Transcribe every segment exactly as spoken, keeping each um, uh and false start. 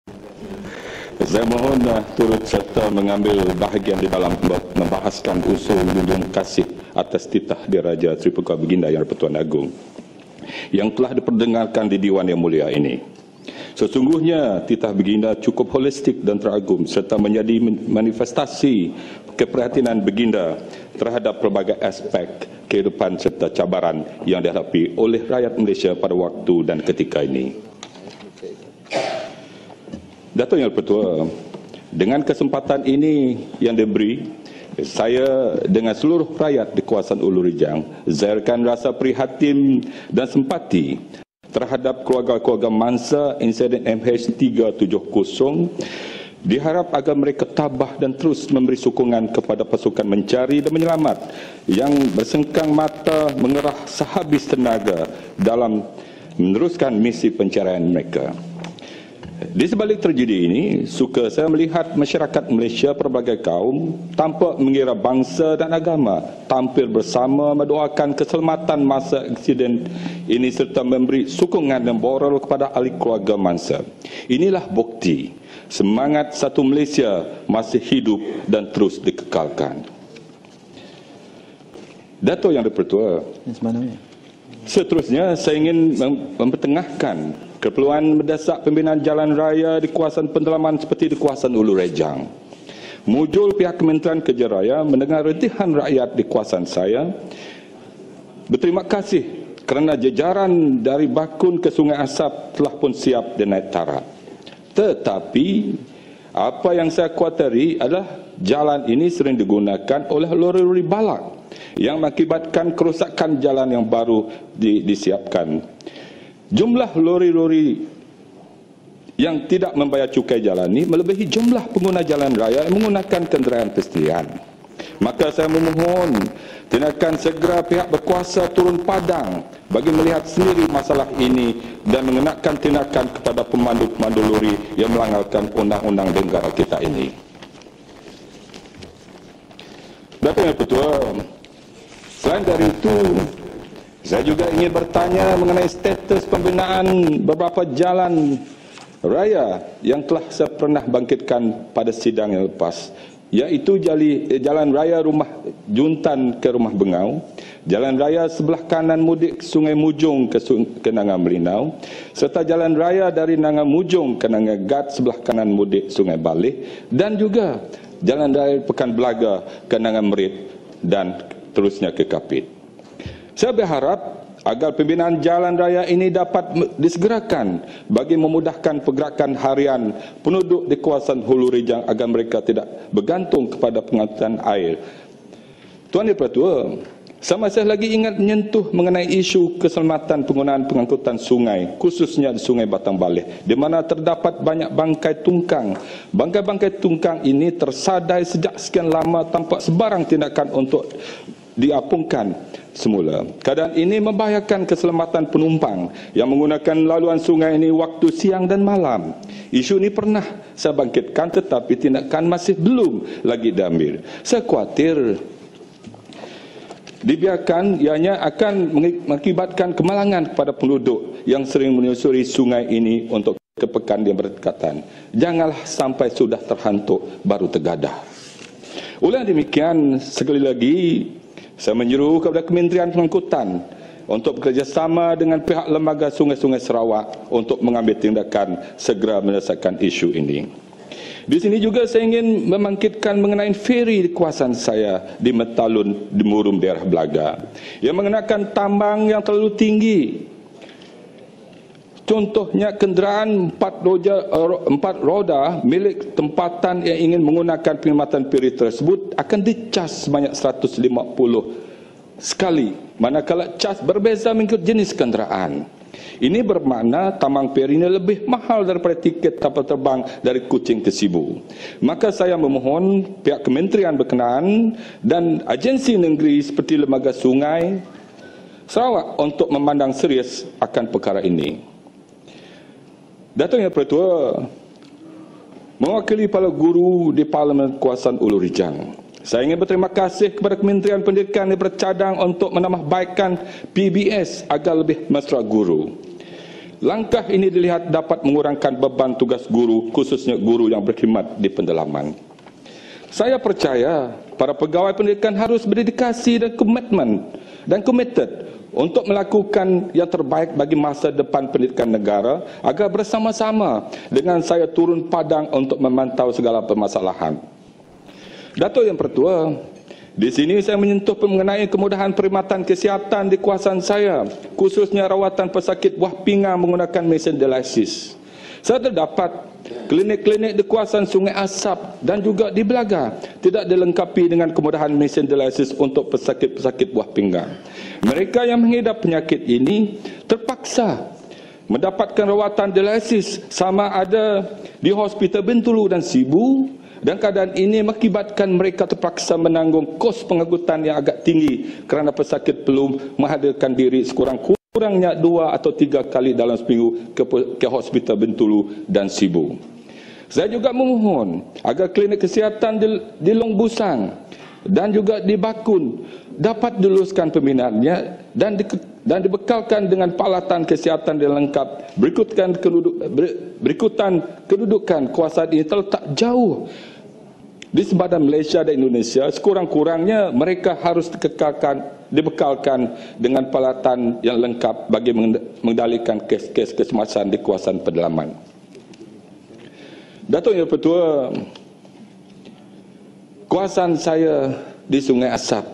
Saya mohon uh, turut serta mengambil bahagian di dalam membahaskan usul junjung kasih atas titah Diraja Seri Pertuan Baginda Yang di-Pertuan Agong yang telah diperdengarkan di Diwan Yang Mulia ini. Sesungguhnya titah Baginda cukup holistik dan teragum serta menjadi manifestasi keprihatinan Baginda terhadap pelbagai aspek kehidupan serta cabaran yang dihadapi oleh rakyat Malaysia pada waktu dan ketika ini. Dato' Yang Pertua, dengan kesempatan ini yang diberi, saya dengan seluruh rakyat di kawasan Ulu Rijang zahirkan rasa prihatin dan simpati terhadap keluarga-keluarga mangsa insiden M H tiga tujuh kosong. Diharap agar mereka tabah dan terus memberi sokongan kepada pasukan mencari dan menyelamat yang bersengkang mata mengerah sehabis tenaga dalam meneruskan misi pencarian mereka. Di sebalik tragedi ini, suka saya melihat masyarakat Malaysia pelbagai kaum tanpa mengira bangsa dan agama tampil bersama mendoakan keselamatan masa insiden ini serta memberi sokongan dan moral kepada ahli keluarga mangsa. Inilah bukti semangat satu Malaysia masih hidup dan terus dikekalkan. Dato' Yang di-Pertua, seterusnya saya ingin mempertengahkan keperluan mendesak pembinaan jalan raya di kawasan pendalaman seperti di kawasan Ulu Rejang. Mujul pihak Kementerian Kerja Raya mendengar retihan rakyat di kawasan saya. Berterima kasih kerana jajaran dari Bakun ke Sungai Asap telah pun siap dan naik taraf. Tetapi apa yang saya khawatiri adalah jalan ini sering digunakan oleh lori-lori balak yang mengakibatkan kerosakan jalan yang baru di, disiapkan. Jumlah lori-lori yang tidak membayar cukai jalan ini melebihi jumlah pengguna jalan raya yang menggunakan kenderaan persendian. Maka saya memohon tindakan segera pihak berkuasa turun padang bagi melihat sendiri masalah ini dan mengenakan tindakan kepada pemandu-pemandu lori yang melanggarkan undang-undang negara kita ini. Dato' Yang Pertua, selain dari itu, saya juga ingin bertanya mengenai status pembinaan beberapa jalan raya yang telah saya pernah bangkitkan pada sidang yang lepas, iaitu jalan raya Rumah Juntan ke Rumah Bengau, jalan raya sebelah kanan mudik Sungai Mujung ke, ke Nanga Melinau, serta jalan raya dari Nanga Mujung ke Nanga Gat sebelah kanan mudik Sungai Balih, dan juga jalan raya Pekan Belaga ke Nanga Merit dan terusnya ke Kapit. Saya berharap agar pembinaan jalan raya ini dapat disegerakan bagi memudahkan pergerakan harian penduduk di kawasan Hulu Rijang agar mereka tidak bergantung kepada pengangkutan air. Tuan Yang-Pertua, saya masih lagi ingat menyentuh mengenai isu keselamatan penggunaan pengangkutan sungai, khususnya di Sungai Batang Balih, di mana terdapat banyak bangkai tungkang. Bangkai-bangkai tungkang ini tersadai sejak sekian lama tanpa sebarang tindakan untuk diapungkan semula. Keadaan ini membahayakan keselamatan penumpang yang menggunakan laluan sungai ini waktu siang dan malam. Isu ini pernah saya bangkitkan tetapi tindakan masih belum lagi diambil. Saya khawatir dibiarkan ianya akan mengakibatkan kemalangan kepada penduduk yang sering menyusuri sungai ini untuk kepekan yang berdekatan. Janganlah sampai sudah terhantuk baru tergadah. Oleh demikian, sekali lagi saya menyeru kepada Kementerian Pengangkutan untuk bekerjasama dengan pihak lembaga Sungai-Sungai Sarawak untuk mengambil tindakan segera menyelesaikan isu ini. Di sini juga saya ingin membangkitkan mengenai feri di kawasan saya di Metalun, di Murum, daerah Belaga, yang mengenakan tambang yang terlalu tinggi. Contohnya kenderaan empat roda, empat roda milik tempatan yang ingin menggunakan perkhidmatan feri tersebut akan dicas sebanyak seratus lima puluh sekali, manakala cas berbeza mengikut jenis kenderaan. Ini bermakna tambang feri ini lebih mahal daripada tiket kapal terbang dari Kuching ke Sibu. Maka saya memohon pihak kementerian berkenaan dan agensi negeri seperti Lembaga Sungai Sarawak untuk memandang serius akan perkara ini. Dato' Yang Pertua, mewakili para guru di Parlimen Kawasan Ulu Rijang, saya ingin berterima kasih kepada Kementerian Pendidikan yang bercadang untuk menambahbaikkan P B S agar lebih mesra guru. Langkah ini dilihat dapat mengurangkan beban tugas guru, khususnya guru yang berkhidmat di pendalaman. Saya percaya para pegawai pendidikan harus berdedikasi dan komitmen dan committed untuk melakukan yang terbaik bagi masa depan pendidikan negara agar bersama-sama dengan saya turun padang untuk memantau segala permasalahan. Datuk Yang Pertua, di sini saya menyentuh mengenai kemudahan perkhidmatan kesihatan di kawasan saya, khususnya rawatan pesakit buah pinggang menggunakan mesin dialisis. Saya terdapat klinik-klinik di kawasan Sungai Asap dan juga di Belaga tidak dilengkapi dengan kemudahan mesin dialisis untuk pesakit-pesakit buah pinggang. Mereka yang mengidap penyakit ini terpaksa mendapatkan rawatan dialisis sama ada di Hospital Bintulu dan Sibu, dan keadaan ini mengakibatkan mereka terpaksa menanggung kos pengangkutan yang agak tinggi kerana pesakit perlu menghadirkan diri sekurang-kurangnya kurangnya dua atau tiga kali dalam seminggu ke, ke Hospital Bintulu dan Sibu. Saya juga memohon agar klinik kesihatan di, di Long Busang dan juga di Bakun dapat diluluskan pembinaannya dan, di, dan dibekalkan dengan peralatan kesihatan yang lengkap. Berikutkan keduduk, ber, berikutan kedudukan kawasan ini terletak jauh di sepadan Malaysia dan Indonesia. Sekurang-kurangnya mereka harus dikekalkan, dibekalkan dengan peralatan yang lengkap bagi mengendalikan kes-kes kecemasan di kawasan pedalaman. Datuk Yang Pertua, kawasan saya di Sungai Asap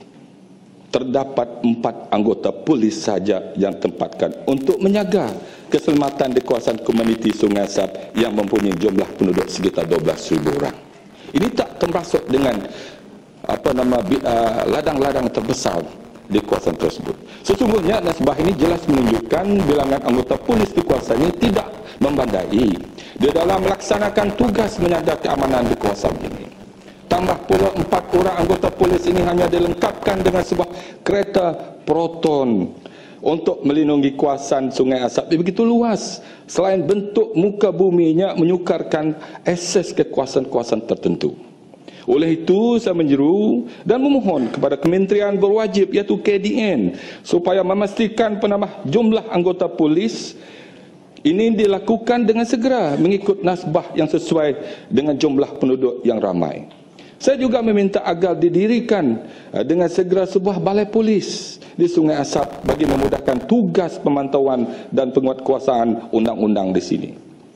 terdapat empat anggota polis saja yang tempatkan untuk menjaga keselamatan di kawasan komuniti Sungai Asap yang mempunyai jumlah penduduk sekitar dua belas ribu orang. Ini tak termasuk dengan apa nama ladang-ladang terbesar di kawasan tersebut. Sesungguhnya nasbah ini jelas menunjukkan bilangan anggota polis di kawasan ini tidak membandai di dalam melaksanakan tugas menjaga keamanan di kawasan ini. Tambah pula empat orang anggota polis ini hanya dilengkapkan dengan sebuah kereta Proton untuk melindungi kawasan Sungai Asap yang begitu luas. Selain bentuk muka buminya menyukarkan akses ke kawasan-kawasan tertentu. Oleh itu, saya menyeru dan memohon kepada kementerian berwajib iaitu K D N supaya memastikan penambah jumlah anggota polis ini dilakukan dengan segera mengikut nasbah yang sesuai dengan jumlah penduduk yang ramai. Saya juga meminta agar didirikan dengan segera sebuah balai polis di Sungai Asap bagi memudahkan tugas pemantauan dan penguatkuasaan undang-undang di sini.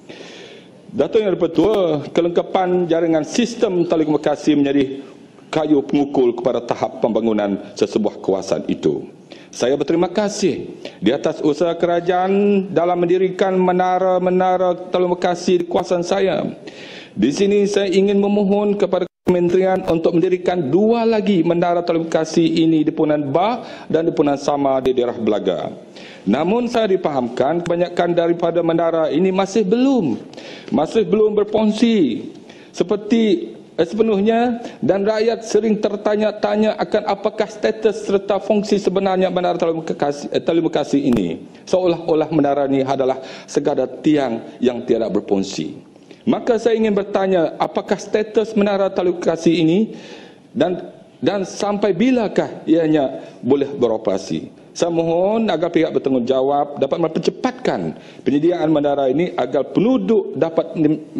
Datuk Yang Pertua, kelengkapan jaringan sistem telekomunikasi menjadi kayu pengukul kepada tahap pembangunan sesebuah kawasan itu. Saya berterima kasih di atas usaha kerajaan dalam mendirikan menara-menara telekomunikasi di kawasan saya. Di sini saya ingin memohon kepada kementerian untuk mendirikan dua lagi menara telekomunikasi ini di Punan Bah dan di Punan Sama di daerah Belaga. Namun saya dipahamkan kebanyakan daripada menara ini masih belum masih belum berfungsi seperti eh, sepenuhnya, dan rakyat sering tertanya-tanya akan apakah status serta fungsi sebenarnya menara telekomunikasi, eh, telekomunikasi ini, seolah-olah menara ini adalah sekadar tiang yang tidak berfungsi. Maka saya ingin bertanya, apakah status menara telekomunikasi ini dan dan sampai bilakah ianya boleh beroperasi? Saya mohon agar pihak bertanggungjawab dapat mempercepatkan penyediaan menara ini agar penduduk dapat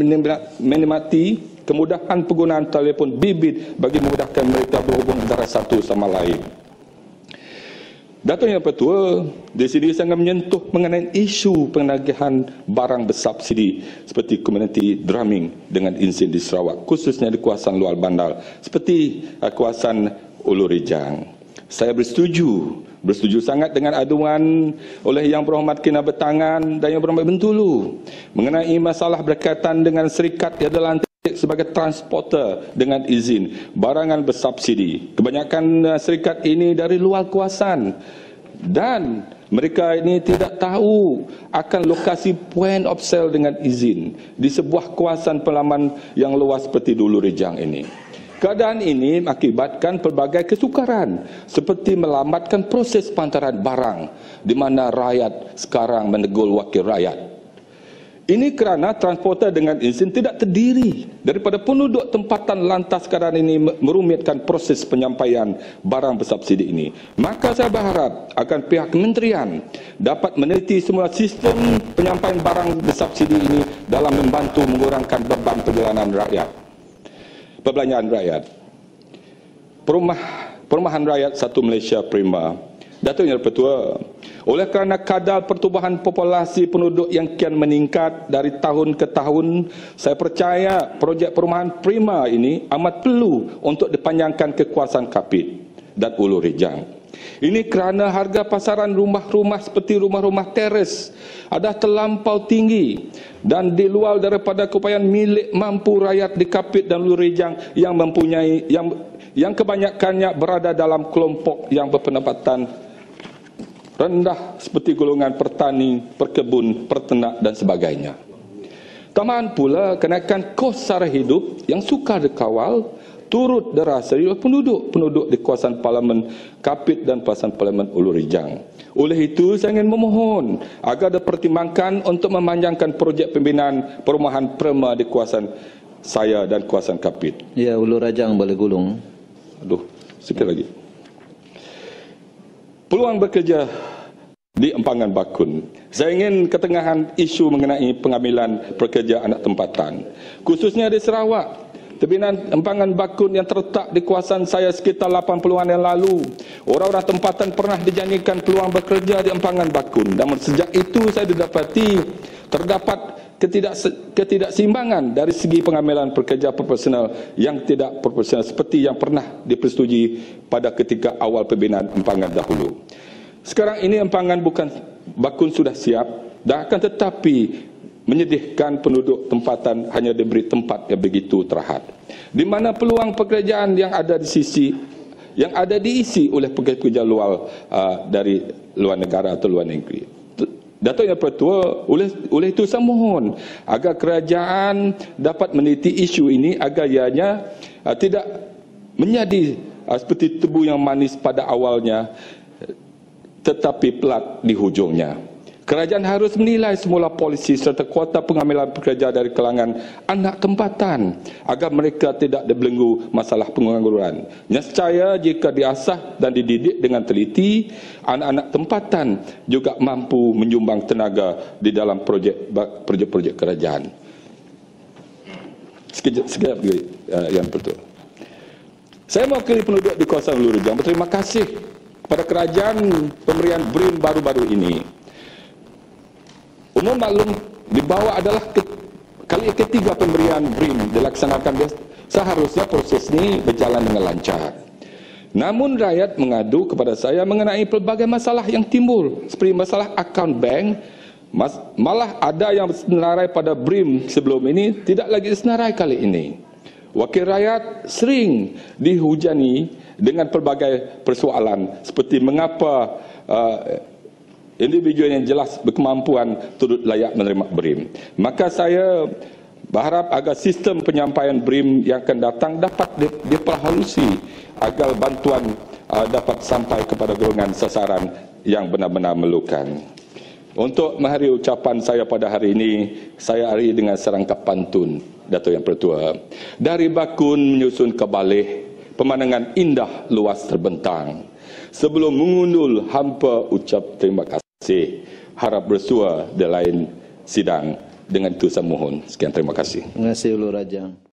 menikmati kemudahan penggunaan telefon bimbit bagi memudahkan mereka berhubung antara satu sama lain. Datuk Yang Pertua, di sini sangat menyentuh mengenai isu penagihan barang bersubsidi seperti community drumming dengan izin di Sarawak, khususnya di kawasan luar bandar seperti kawasan Ulu Rijang. Saya bersetuju, bersetuju sangat dengan aduan oleh Yang Berhormat Kina Betangan dan Yang Berhormat Bintulu mengenai masalah berkaitan dengan syarikat yang dilantik sebagai transporter dengan izin barangan bersubsidi. Kebanyakan syarikat ini dari luar kawasan dan mereka ini tidak tahu akan lokasi point of sale dengan izin di sebuah kawasan pelaman yang luas seperti Ulu Rijang ini. Keadaan ini mengakibatkan pelbagai kesukaran seperti melambatkan proses pantaran barang di mana rakyat sekarang menegul wakil rakyat. Ini kerana transporter dengan izin tidak terdiri daripada penduduk tempatan, lantas sekarang ini merumitkan proses penyampaian barang bersubsidi ini. Maka saya berharap akan pihak kementerian dapat meneliti semula sistem penyampaian barang bersubsidi ini dalam membantu mengurangkan beban perjalanan rakyat, perbelanjaan rakyat. Perumah, Perumahan Rakyat Satu Malaysia Prima. Datuk Yang Pertua, oleh kerana kadar pertumbuhan populasi penduduk yang kian meningkat dari tahun ke tahun, saya percaya projek perumahan Prima ini amat perlu untuk dipanjangkan ke kawasan Kapit dan Ulu Rejang. Ini kerana harga pasaran rumah-rumah seperti rumah-rumah teres ada terlampau tinggi dan di luar daripada keupayaan milik mampu rakyat di Kapit dan Ulu Rejang yang mempunyai yang yang kebanyakannya berada dalam kelompok yang berpendapatan rendah seperti golongan petani, perkebun, peternak dan sebagainya. Tambahan pula kenaikan kos sara hidup yang sukar dikawal turut dirasai oleh penduduk-penduduk di kawasan Parlimen Kapit dan kawasan Parlimen Ulu Rejang. Oleh itu saya ingin memohon agar dipertimbangkan untuk memanjangkan projek pembinaan perumahan Prima di kawasan saya dan kawasan Kapit. Ya, Ulu Rejang boleh gulung. Aduh, sikit lagi. Peluang bekerja di Empangan Bakun. Saya ingin ketengahan isu mengenai pengambilan pekerja anak tempatan. Khususnya di Sarawak. Tebinan Empangan Bakun yang terletak di kawasan saya sekitar lapan puluhan yang lalu. Orang-orang tempatan pernah dijanjikan peluang bekerja di Empangan Bakun. Dan sejak itu saya didapati terdapat ketidak ketidakseimbangan dari segi pengambilan pekerja proporsional yang tidak proporsional seperti yang pernah dipersetujui pada ketika awal pembinaan Empangan dahulu. Sekarang ini Empangan bukan Bakun sudah siap dan akan tetapi menyedihkan penduduk tempatan hanya diberi tempat yang begitu terhad. Di mana peluang pekerjaan yang ada di sisi yang ada diisi oleh pekerja-pekerja luar uh, dari luar negara atau luar negeri. Datuk Yang Pertua, oleh, oleh itu saya mohon agar kerajaan dapat meneliti isu ini agar ianya uh, tidak menjadi uh, seperti tebu yang manis pada awalnya tetapi pelat di hujungnya. Kerajaan harus menilai semula polisi serta kuota pengambilan pekerja dari kalangan anak tempatan agar mereka tidak dibelenggu masalah pengangguran. Nescaya jika diasah dan dididik dengan teliti, anak-anak tempatan juga mampu menyumbang tenaga di dalam projek projek-projek kerajaan. Sekejap, sekejap uh, Yang Pertua. Saya mewakili penduduk di kawasan Ulu Rejang berterima kasih kepada kerajaan pemberian B R I M baru-baru ini. Umum maklum di bawah adalah ke, kali ketiga pemberian B R I M dilaksanakan. Seharusnya proses ini berjalan dengan lancar. Namun rakyat mengadu kepada saya mengenai pelbagai masalah yang timbul seperti masalah akaun bank. Mas, malah ada yang senarai pada B R I M sebelum ini tidak lagi senarai kali ini. Wakil rakyat sering dihujani dengan pelbagai persoalan seperti mengapa uh, individu yang jelas berkemampuan turut layak menerima B R I M. Maka saya berharap agar sistem penyampaian B R I M yang akan datang dapat diperhalusi agar bantuan uh, dapat sampai kepada golongan sasaran yang benar-benar memerlukan. Untuk mengakhiri ucapan saya pada hari ini, saya akhiri dengan serangkap pantun Datuk Yang Pertua. Dari Bakun menyusun ke Baleh, pemandangan indah luas terbentang. Sebelum mengundul hampa ucap terima kasih, harap bersua di lain sidang. Dengan itu saya mohon. Sekian, terima kasih. Terima kasih Ulu Rejang.